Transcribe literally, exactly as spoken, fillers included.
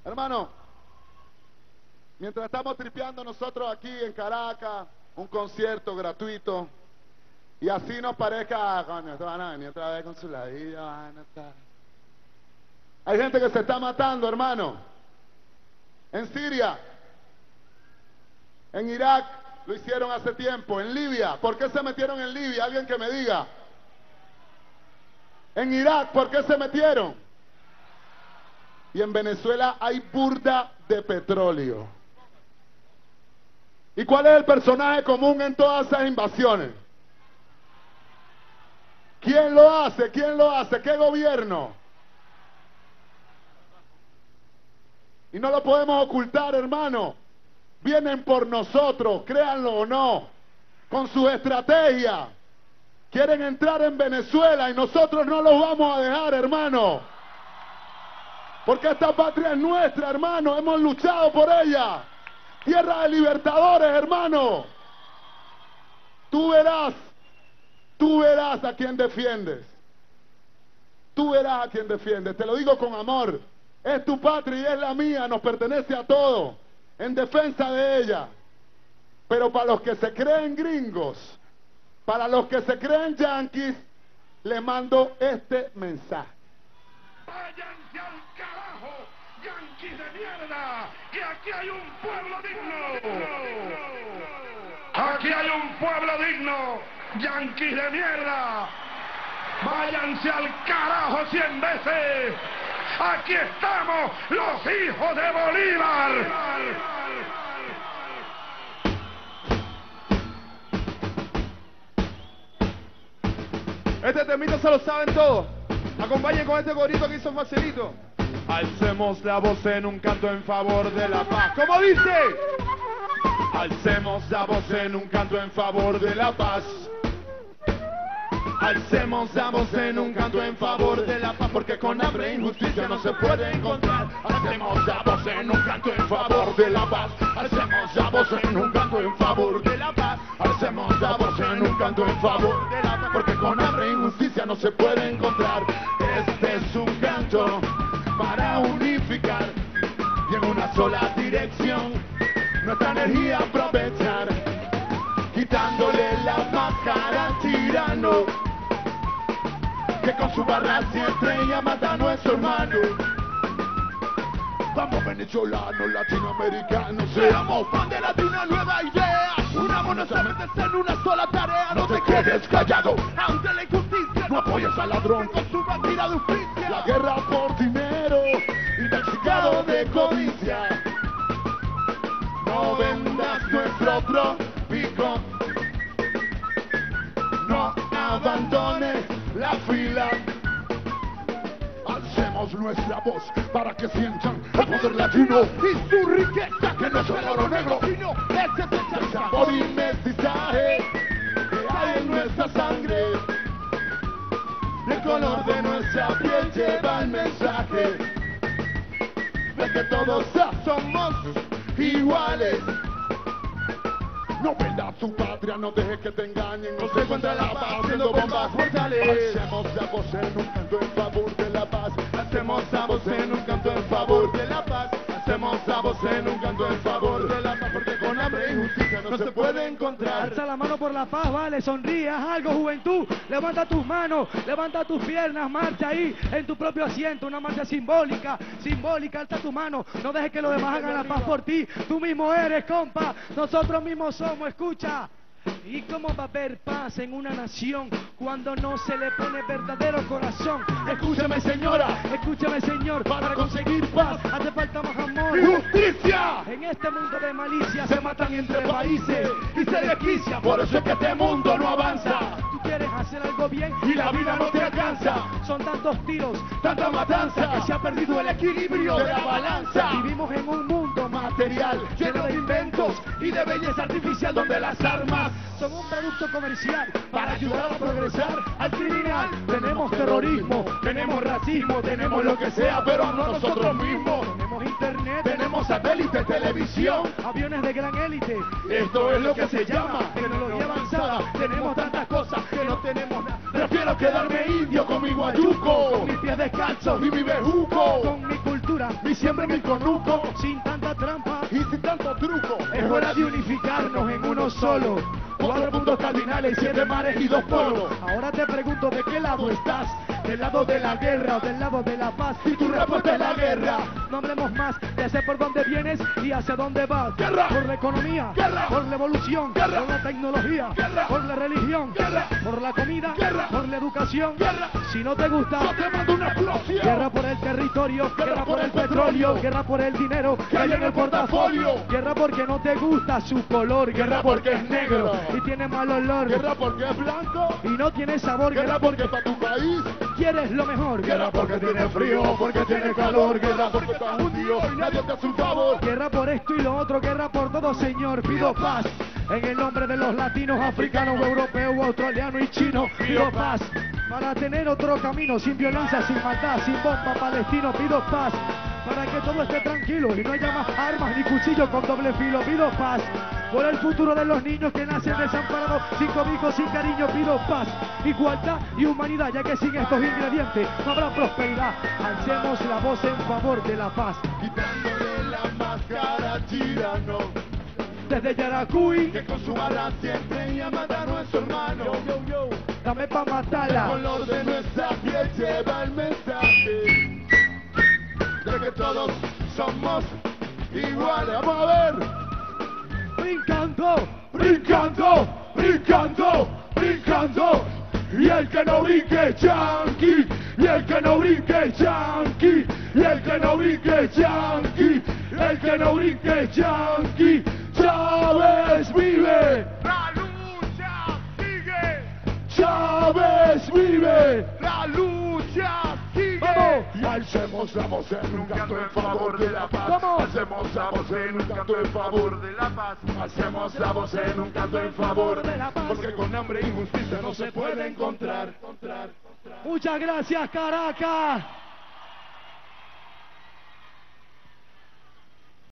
Hermano, mientras estamos tripeando nosotros aquí en Caracas, un concierto gratuito, y así nos parezca, coño, estos van a venir otra vez con su ladilla, van a estar. Hay gente que se está matando, hermano. En Siria, en Irak, lo hicieron hace tiempo, en Libia. ¿Por qué se metieron en Libia? Alguien que me diga. En Irak, ¿por qué se metieron? Y en Venezuela hay burda de petróleo. ¿Y cuál es el personaje común en todas esas invasiones? ¿Quién lo hace? ¿Quién lo hace? ¿Qué gobierno? Y no lo podemos ocultar, hermano. Vienen por nosotros, créanlo o no, con su estrategia. Quieren entrar en Venezuela y nosotros no los vamos a dejar, hermano. Porque esta patria es nuestra, hermano. Hemos luchado por ella. Tierra de libertadores, hermano. Tú verás, tú verás a quién defiendes. Tú verás a quién defiendes. Te lo digo con amor. Es tu patria y es la mía. Nos pertenece a todos. En defensa de ella. Pero para los que se creen gringos, para los que se creen yanquis, les mando este mensaje. ¡Váyanse al carajo, yanquis de mierda! ¡Que aquí hay un pueblo digno! ¡Aquí hay un pueblo digno! ¡Yanquis de mierda! ¡Váyanse al carajo cien veces! ¡Aquí estamos, los hijos de Bolívar! Este temito se lo saben todos. Acompañen con este gorito que hizo Marcelito. Alcemos la voz en un canto en favor de la paz. ¿Cómo dice? Alcemos la voz en un canto en favor de la paz. Alcemos la voz en un canto en favor de la paz, porque con hambre e injusticia no se puede encontrar. Alcemos la voz en un canto en favor de la paz. Alcemos la voz en un canto en favor de la paz. Alcemos la voz en un canto en favor de la paz, porque con hambre e injusticia no se puede encontrar. Este es un canto para unificar y en una sola dirección nuestra energía aprovechar, quitándole la máscara al tirano que con su barra y estrella mata a nuestro hermano. Vamos venezolanos, latinoamericanos, seamos bandera de una nueva idea. Unámonos a meterse en una sola tarea. No te quedes callado ante la injusticia. No apoyes al ladrón con su bandera de justicia. La guerra por dinero, intoxicado de codicia. No vendas nuestro trópico. No abandones la fila. Alcemos nuestra voz para que sientan el poder latino y su riqueza, que no es el oro negro, sino ese es el sabor y mestizaje que hay en nuestra sangre. El color de nuestra piel lleva el mensaje de que todos somos iguales. No vendas tu patria, no dejes que te engañen. No se encuentra la paz haciendo bombas mortales. Hacemos la voz en un canto en favor de la paz. Hacemos la voz en un canto en favor de la paz. Hacemos la voz en un canto en favor de la paz, porque con hambre y justicia no se puede encontrar. Alza la mano por la paz, vale, sonríe, haz algo, juventud. Levanta tus manos, levanta tus piernas, marcha ahí en tu propio asiento. Una marcha simbólica, simbólica, alza tu mano. No dejes que los demás hagan la paz por ti. Tú mismo eres, compa. Nosotros mismos somos, escucha. ¿Y cómo va a haber paz en una nación cuando no se le pone verdadero corazón? Escúchame, señora, escúchame, señor, para conseguir paz hace falta más amor y justicia. En este mundo de malicia se matan entre países y se desquicia. Por eso es que este mundo no avanza. Tú quieres hacer algo bien y la vida no te alcanza. Son tantos tiros, tanta matanza, que se ha perdido el equilibrio de la balanza. Vivimos en un mundo material lleno de inventos y de belleza artificial, donde las armas son un producto comercial para ayudar a progresar al criminal. Tenemos terrorismo, tenemos racismo, tenemos lo que sea, pero no nosotros mismos. Tenemos internet, tenemos satélite, televisión, aviones de gran élite. Esto es lo que se llama tecnología avanzada. Tenemos tantas cosas que no tenemos nada. Prefiero quedarme indio con mi guayuco, con mis pies descalzos y mi bejuco, con mi cultura tierra, mi siembra, mi conuco, sin tanta trampa. y sin tanto truco. Es hora de unificarnos en uno solo. Cuatro puntos cardinales, siete mares y dos polos. Ahora te pregunto, ¿de qué lado estás? ¿Del lado de la guerra o del lado de la paz? Si tu respuesta es la guerra, no hablemos más de hacia por dónde vienes y hacia dónde vas. Guerra. Por la economía, Guerra. por la evolución, Guerra. por la tecnología, Guerra. por la religión, Guerra. por la comida, Guerra. por la educación. Guerra. Si no te gusta, yo te mando una explosión. guerra por el territorio, guerra por el petróleo, guerra por el dinero que hay en el portafolio, guerra porque no te gusta su color, guerra porque es negro y tiene mal olor, Guerra porque es blanco, y no tiene sabor, guerra porque para tu país, quieres lo mejor, guerra porque tiene frío, porque tiene calor, guerra porque está judío y nadie te hace un favor. guerra por esto y lo otro, guerra por todo, señor. Pido paz en el nombre de los latinos, africanos, europeos, australianos y chinos. Pido paz para tener otro camino sin violencia, sin maldad, sin bomba. Palestino, pido paz para que todo esté tranquilo y no haya más armas ni cuchillos con doble filo. Pido paz por el futuro de los niños que nacen desamparados, sin cobijo, sin cariño. Pido paz, igualdad y humanidad, ya que sin estos ingredientes no habrá prosperidad. Alcemos la voz en favor de la paz. Quitándole la máscara al tirano, Desde Yaracuy, que con su barra siempre y a matar a nuestro hermano. yo, yo, yo, dame pa' El matarla. color de nuestra piel lleva el mensaje de que todos somos iguales. Vamos a ver. Brincando, Brincando, brincando, brincando. Y el que no brinque, yankee. Y el que no brinque, yankee. Y el que no brinque, yankee. El que no brinque, yankee. Chávez vive. La lucha sigue. Chávez vive. La lucha sigue. vamos. Y alcemos la voz en un canto en favor de la paz. Vamos. Alcemos la voz en un canto en favor de la paz. Alcemos la voz en un canto en favor de la paz. Porque con hambre e injusticia no se puede encontrar. Muchas gracias, Caracas.